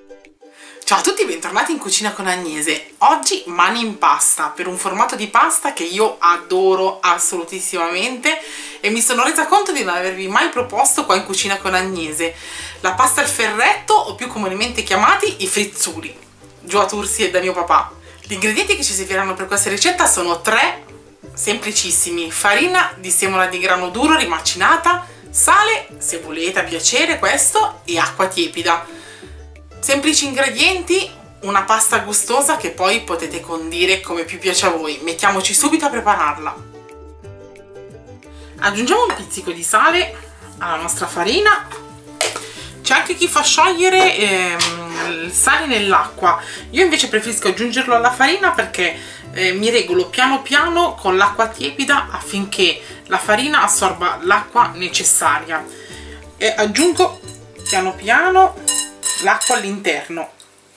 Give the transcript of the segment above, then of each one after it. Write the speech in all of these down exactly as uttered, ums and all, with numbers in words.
Ciao a tutti, bentornati in Cucina con Agnese. Oggi mani in pasta, per un formato di pasta che io adoro assolutissimamente e mi sono resa conto di non avervi mai proposto qua in Cucina con Agnese. La pasta al ferretto, o più comunemente chiamati i frizzuli, giù a Tursi e da mio papà. Gli ingredienti che ci serviranno per questa ricetta sono tre, semplicissimi: farina di semola di grano duro rimacinata, sale, se volete a piacere questo, e acqua tiepida. Semplici ingredienti, una pasta gustosa che poi potete condire come più piace a voi. Mettiamoci subito a prepararla. Aggiungiamo un pizzico di sale alla nostra farina. C'è anche chi fa sciogliere ehm, il sale nell'acqua. Io invece preferisco aggiungerlo alla farina perché eh, mi regolo piano piano con l'acqua tiepida affinché la farina assorba l'acqua necessaria. E aggiungo piano piano l'acqua all'interno.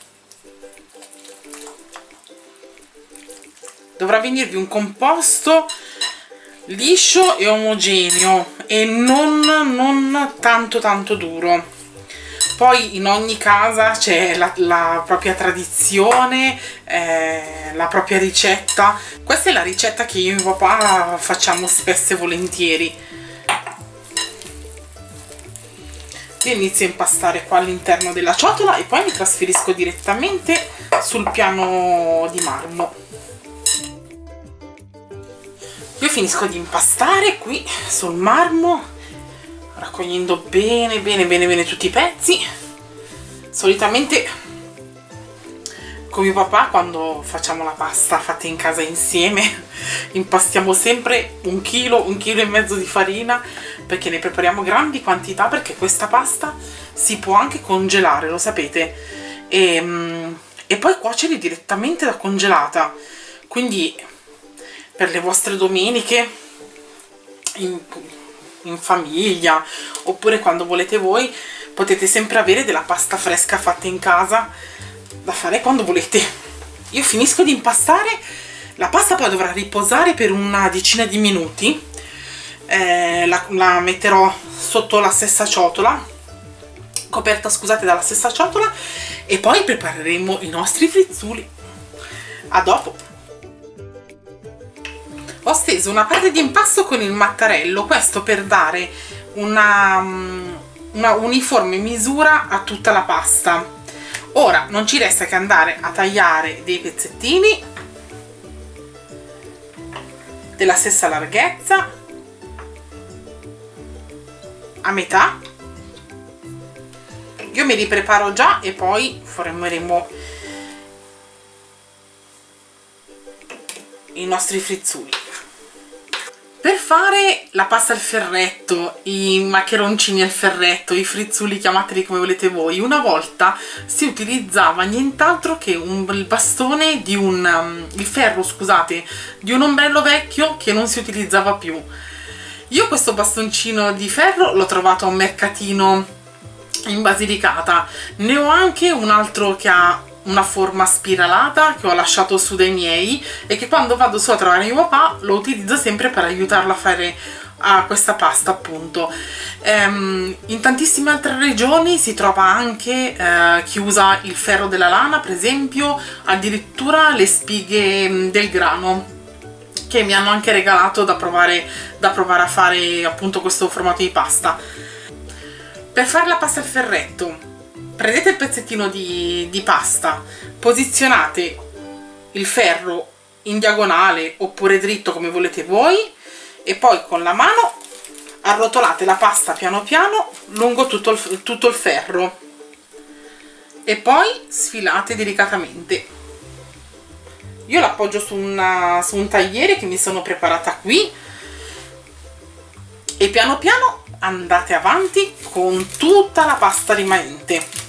Dovrà venirvi un composto liscio e omogeneo e non, non tanto tanto duro. Poi in ogni casa c'è la, la propria tradizione, eh, la propria ricetta. Questa è la ricetta che io e mio papà facciamo spesso e volentieri. Io inizio a impastare qua all'interno della ciotola e poi mi trasferisco direttamente sul piano di marmo. Io finisco di impastare qui sul marmo, raccogliendo bene bene bene bene tutti i pezzi. Solitamente con mio papà, quando facciamo la pasta fatta in casa insieme, impastiamo sempre un chilo, un chilo e mezzo di farina, perché ne prepariamo grandi quantità, perché questa pasta si può anche congelare, lo sapete, e, e poi cuocere direttamente da congelata. Quindi per le vostre domeniche in, in famiglia, oppure quando volete voi, potete sempre avere della pasta fresca fatta in casa da fare quando volete. Io finisco di impastare la pasta, poi dovrà riposare per una decina di minuti. Eh, la, la metterò sotto la stessa ciotola, coperta, scusate, dalla stessa ciotola, e poi prepareremo i nostri frizzuli. A dopo. Ho steso una parte di impasto con il mattarello, questo per dare una, una uniforme misura a tutta la pasta. Ora non ci resta che andare a tagliare dei pezzettini della stessa larghezza, a metà. Io me li preparo già e poi formeremo i nostri frizzuli. Per fare la pasta al ferretto, i maccheroncini al ferretto, i frizzuli, chiamateli come volete voi, una volta si utilizzava nient'altro che un, il bastone di un um, il ferro, scusate, di un ombrello vecchio che non si utilizzava più. Io questo bastoncino di ferro l'ho trovato a un mercatino in Basilicata. Ne ho anche un altro che ha una forma spiralata, che ho lasciato su dai miei, e che quando vado su a trovare mio papà lo utilizzo sempre per aiutarlo a fare a questa pasta, appunto. Ehm, in tantissime altre regioni si trova anche eh, chi usa il ferro della lana, per esempio, addirittura le spighe del grano, che mi hanno anche regalato da provare, da provare a fare appunto questo formato di pasta. Per fare la pasta al ferretto, prendete il pezzettino di, di pasta, posizionate il ferro in diagonale oppure dritto come volete voi, e poi con la mano arrotolate la pasta piano piano lungo tutto il, tutto il ferro e poi sfilate delicatamente. Io l'appoggio su, una, su un tagliere che mi sono preparata qui e piano piano andate avanti con tutta la pasta rimanente.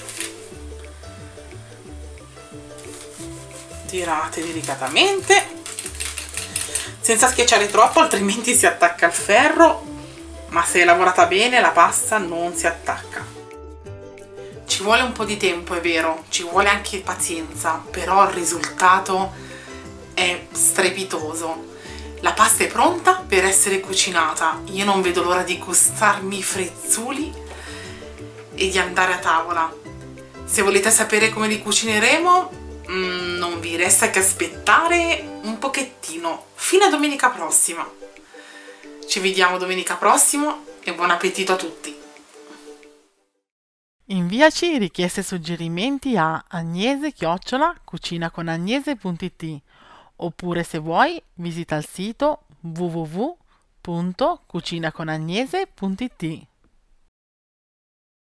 Tirate delicatamente senza schiacciare troppo, altrimenti si attacca al ferro, ma se è lavorata bene la pasta non si attacca. Ci vuole un po' di tempo, è vero, ci vuole anche pazienza, però il risultato è strepitoso. La pasta è pronta per essere cucinata. Io non vedo l'ora di gustarmi i frizzuli e di andare a tavola. Se volete sapere come li cucineremo, mm, non vi resta che aspettare un pochettino fino a domenica prossima. Ci vediamo domenica prossima e buon appetito a tutti! Inviaci richieste e suggerimenti a agnese chiocciola cucinaconagnese punto it oppure, se vuoi, visita il sito w w w punto cucinaconagnese punto it.